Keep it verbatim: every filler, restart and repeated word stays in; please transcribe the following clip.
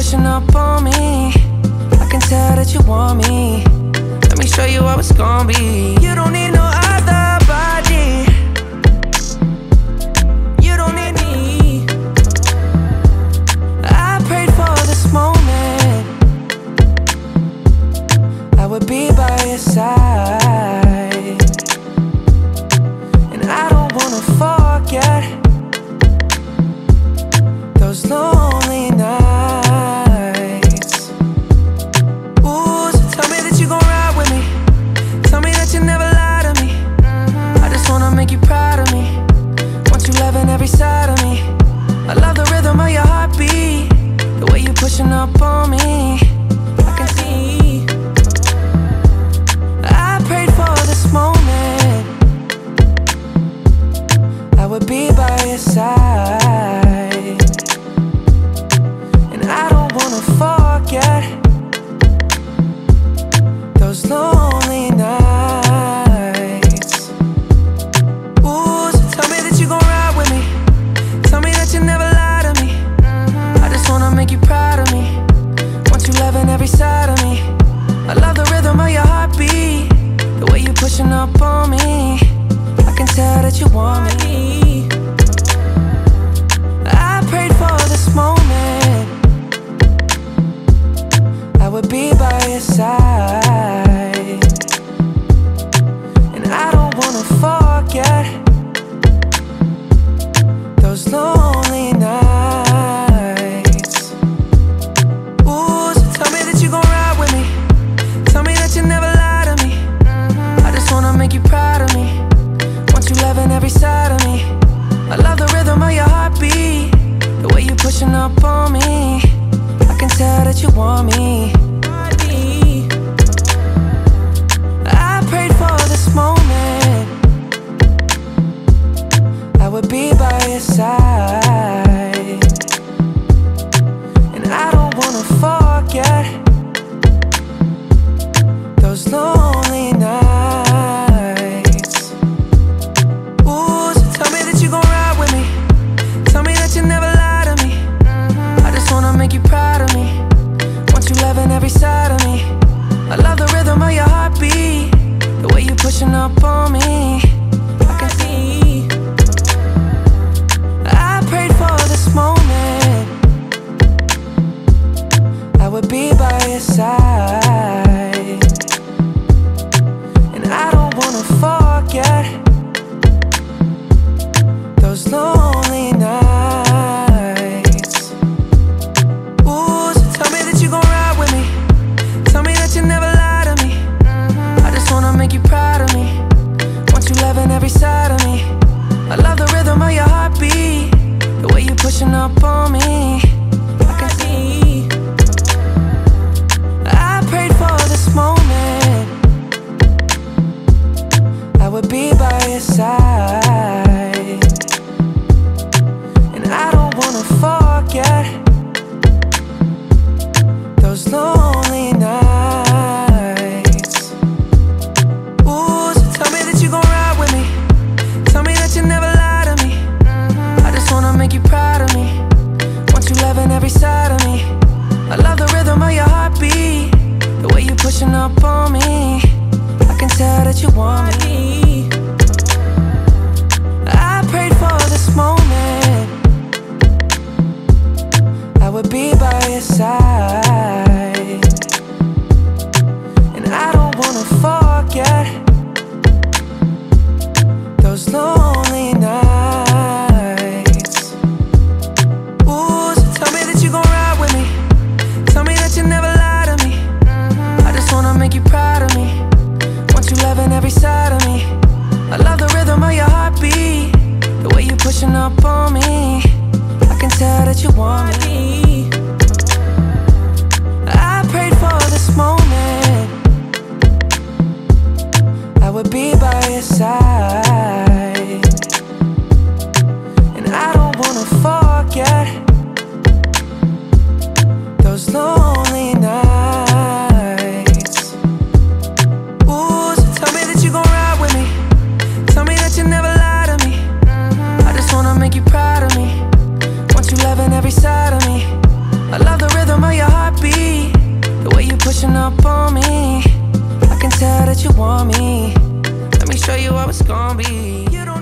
pushing up on me, I can tell that you want me. Let me show you how it's gonna be. You don't need no other body, you don't need me. I prayed for this moment, I would be by your side. And I don't wanna forget those lonely nights. Ooh, so tell me that you gon' ride with me, tell me that you never lie to me. I just wanna make you proud of me, want you loving every side of me. I love the rhythm of your heartbeat, the way you pushing up on me, I can see. I prayed for this moment, I would be by your side. And I don't wanna forget those lonely nights. Ooh, so tell me that you gon' ride with me, tell me that you never lie to me. I just wanna make you proud of me, want you loving every side of me. I love the rhythm of your heartbeat, the way you pushing up on me, I can tell that you want me. I prayed for this moment, I would be by your side. And I don't wanna forget those lonely nights. Ooh, so tell me that you gon' ride with me, tell me that you never lie to me. I just wanna make you proud of me, want you loving every side of me. I love the rhythm of your heartbeat, the way you pushing up on me, I can tell that you want me. I prayed for this moment, I would be by your side. And I don't wanna forget those lonely nights. Ooh, so tell me that you gon' ride with me, tell me that you never lie to me. I just wanna make you proud of me, want you loving every side of me. I love the rhythm of your heartbeat, the way you pushing up on me, I can see. I prayed for this moment, I would be by your side. And I don't wanna forget those lonely nights. Ooh, so tell me that you gon' ride with me, tell me that you never lie to me. I just wanna make you proud of me, want you loving every side of me. I love the rhythm of your heartbeat, the way you pushing up on me, I can see. I prayed for this moment, I would be by your side. And I don't wanna forget those lonely nights. Ooh, so tell me that you gon' ride with me, tell me that you never lie to me. I just wanna make you proud of me, want you loving every side of me. I love the rhythm of your heartbeat, the way you pushing up on me, I can tell that you want me. I prayed for this moment, I would be by your side. And I don't wanna forget those lonely nights. Ooh, so tell me that you gon' ride with me, tell me that you never lie to me. I just wanna make you proud of me, want you loving every side of me. I love the rhythm of your heartbeat, the way you pushing up on me, I can tell that you want me. I prayed for this moment, I would be by your side. And I don't wanna forget those lonely nights. Ooh, so tell me that you gon' ride with me, tell me that you never lie to me. I just wanna make you proud of me, want you loving every side of me. I love the rhythm of your heartbeat, the way you pushing up on me. I can tell that you want me. Let me show you how it's gonna be. You don't